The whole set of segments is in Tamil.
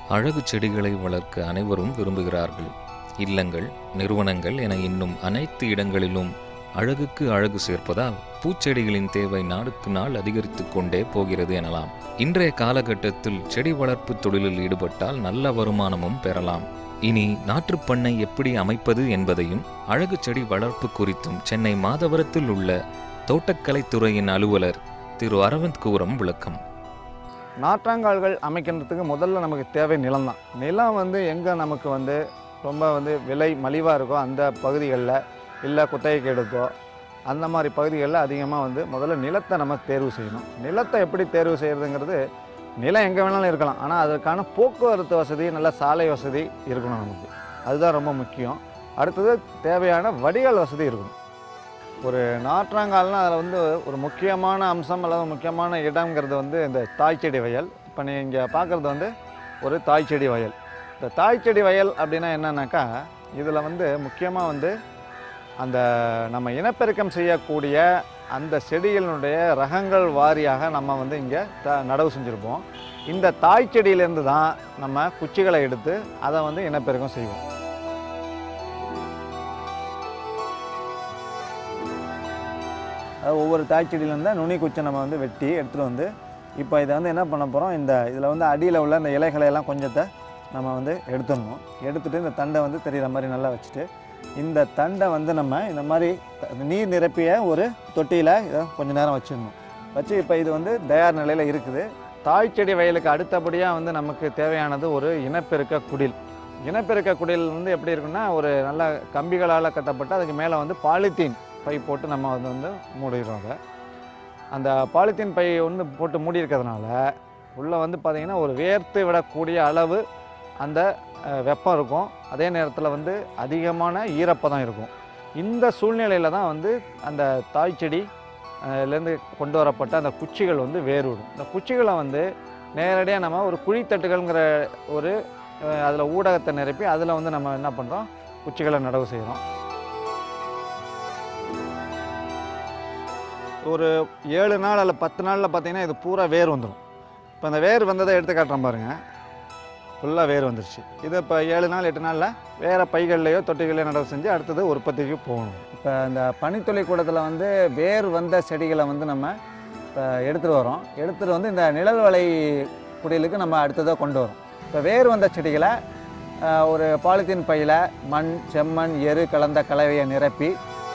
அழகு செடிகளை வளர்க்க அனைவரும் விரும்புகிறார்கள். இல்லங்கள், நிறுவனங்கள் என இன்னும் அனைத்து இடங்களிலும் அழகுக்கு அழகு சேர்ப்பதால் பூச்செடிகளின் தேவை நாளுக்கு நாள் அதிகரித்து கொண்டே போகிறது எனலாம். இன்றைய காலகட்டத்தில் செடி வளர்ப்பு தொழிலில் ஈடுபட்டால் நல்ல வருமானமும் பெறலாம். இனி நாற்றுப்பண்ணை எப்படி அமைப்பது என்பதையும் அழகு செடி வளர்ப்பு குறித்தும் சென்னை மாதவரத்தில் உள்ள தோட்டக்கலைத்துறையின் அலுவலர் திரு அரவிந்த் கூறும் விளக்கம். நாற்றாங்கால்கள் அமைக்கிறதுக்கு முதல்ல நமக்கு தேவை நிலம் தான். நிலம் எங்கே நமக்கு ரொம்ப விலை மலிவாக இருக்கோ அந்த பகுதிகளில், இல்லை குத்தகைக்கு எடுத்தோ அந்த மாதிரி பகுதிகளில் அதிகமாக முதல்ல நிலத்தை நம்ம தேர்வு செய்யணும். நிலத்தை எப்படி தேர்வு செய்கிறதுங்கிறது, நிலம் எங்கே வேணாலும் இருக்கலாம், ஆனால் அதற்கான போக்குவரத்து வசதி, நல்ல சாலை வசதி இருக்கணும் நமக்கு. அதுதான் ரொம்ப முக்கியம். அடுத்தது தேவையான வடிகால் வசதி இருக்கணும். ஒரு நாற்றாங்கால்னால் அதில் ஒரு முக்கியமான அம்சம் அல்லது முக்கியமான இடம்ங்கிறது இந்த தாய்ச்செடி வயல். இப்போ நீங்கள் இங்கே பார்க்குறது ஒரு தாய்ச்செடி வயல். இந்த தாய்ச்செடி வயல் அப்படின்னா என்னன்னாக்கா, இதில் முக்கியமாக அந்த நம்ம இனப்பெருக்கம் செய்யக்கூடிய அந்த செடிகளினுடைய ரகங்கள் வாரியாக நம்ம இங்கே நடவு செஞ்சுருப்போம். இந்த தாய்ச்செடியிலேருந்து தான் நம்ம குச்சிகளை எடுத்து அதை இனப்பெருக்கம் செய்வோம். ஒவ்வொரு தாய்ச்செடியிலேருந்து நுனி குச்சை நம்ம வெட்டி எடுத்துகிட்டு இப்போ இதை என்ன பண்ண போகிறோம், இதில் அடியில் உள்ள இந்த இலைகளையெல்லாம் கொஞ்சத்தை நம்ம எடுத்துடணும். எடுத்துகிட்டு இந்த தண்டை தெரிகிற மாதிரி நல்லா வச்சுட்டு, இந்த தண்டை நம்ம இந்த மாதிரி நீர் நிரப்பிய ஒரு தொட்டியில் இதை கொஞ்சம் நேரம் வச்சிடணும். வச்சு இப்போ இது தயார் நிலையில் இருக்குது. தாய்ச்செடி வயலுக்கு அடுத்தபடியாக நமக்கு தேவையானது ஒரு இனப்பெருக்க குடில். இனப்பெருக்க குடில் எப்படி இருக்குன்னா, ஒரு நல்ல கம்பிகளால் கட்டப்பட்டு அதுக்கு மேலே பாலித்தீன் பை போட்டு நம்ம மூடிடுறோம். அந்த பாலித்தீன் பை போட்டு மூடி இருக்கிறதுனால உள்ளே பார்த்திங்கன்னா ஒரு வேர்த்து விடக்கூடிய அளவு அந்த வெப்பம் இருக்கும். அதே நேரத்தில் அதிகமான ஈரப்பதம் இருக்கும். இந்த சூழ்நிலையில் தான் அந்த தாய்ச்செடிலேருந்து கொண்டு வரப்பட்ட அந்த குச்சிகள் வேறுவிடும். இந்த குச்சிகளை நேரடியாக நம்ம ஒரு குழித்தட்டுகள்ங்கிற ஒரு அதில் ஊடகத்தை நிரப்பி அதில் நம்ம என்ன பண்ணுறோம், குச்சிகளை நடவு செய்கிறோம். ஒரு 7 நாள் அல்ல 10 நாளில் பார்த்திங்கன்னா இது பூரா வேர் வந்துடும். இப்போ அந்த வேர் வந்ததை எடுத்து காட்டுறோம் பாருங்கள், ஃபுல்லாக வேர் வந்துருச்சு. இது இப்போ 7 நாள் 8 நாளில் வேறு பைகள்லையோ தொட்டிகளையோ நடவு செஞ்சு அடுத்தது உற்பத்திக்கு போகணும். இப்போ இந்த பனித்துளி கூடத்தில் வேர் வந்த செடிகளை நம்ம இப்போ எடுத்துகிட்டு வரோம். எடுத்துகிட்டு இந்த நிழல் வலை குடிலுக்கு நம்ம அடுத்ததாக கொண்டு வரோம். இப்போ வேர் வந்த செடிகளை ஒரு பாலித்தீன் பையில் மண், செம்மண், எரு கலந்த கலவையை நிரப்பி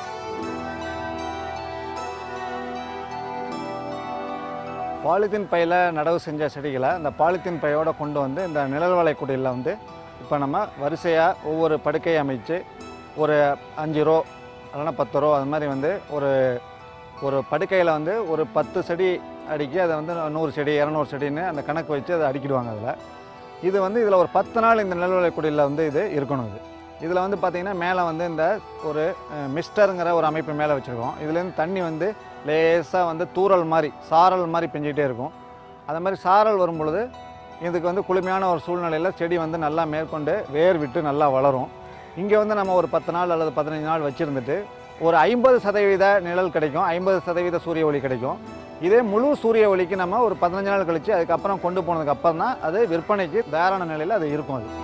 பாலித்தீன் பையில் நடவு செஞ்ச செடிகளை அந்த பாலித்தீன் பையோடு கொண்டு இந்த நிழல் வலை குடியில் இப்போ நம்ம வரிசையாக ஒவ்வொரு படுக்கையை அமைச்சு ஒரு 5 ரோ இல்லைன்னா 10 ரோ அது மாதிரி ஒரு ஒரு படுக்கையில் ஒரு 10 செடி அடிக்கி அதை 100 செடி 200 செடின்னு அந்த கணக்கு வச்சு அதை அடிக்கிடுவாங்க. அதில் இது இதில் ஒரு 10 நாள் இந்த நிழல் வலை குடியில் இது இருக்கணும். இதில் பார்த்திங்கன்னா மேலே இந்த ஒரு மிஸ்டருங்கிற ஒரு அமைப்பு மேலே வச்சுருக்கோம். இதுலேருந்து தண்ணி லேசாக தூறல் மாதிரி சாரல் மாதிரி பெஞ்சிக்கிட்டே இருக்கும். அது மாதிரி சாரல் வரும் பொழுது இதுக்கு குளுமையான ஒரு சூழ்நிலையில் செடி நல்லா மேற்கொண்டு வேர் விட்டு நல்லா வளரும். இங்கே நம்ம ஒரு 10 நாள் அல்லது 15 நாள் வச்சுருந்துட்டு ஒரு 50% நிழல் கிடைக்கும், 50% சூரிய ஒளி கிடைக்கும். இதே முழு சூரிய ஒளிக்கு நம்ம ஒரு 15 நாள் கழித்து அதுக்கப்புறம் கொண்டு போனதுக்கப்புறம் தான் அது விற்பனைக்கு தயாரான நிலையில் அது இருக்கும். அது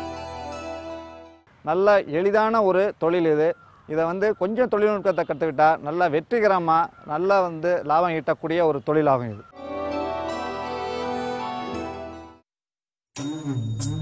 நல்ல எளிதான ஒரு தொழில் இது. இதை கொஞ்சம் தொழில்நுட்பத்தை கற்றுக்கிட்டால் நல்லா வெற்றிகரமாக நல்லா லாபம் ஈட்டக்கூடிய ஒரு தொழிலாகும் இது.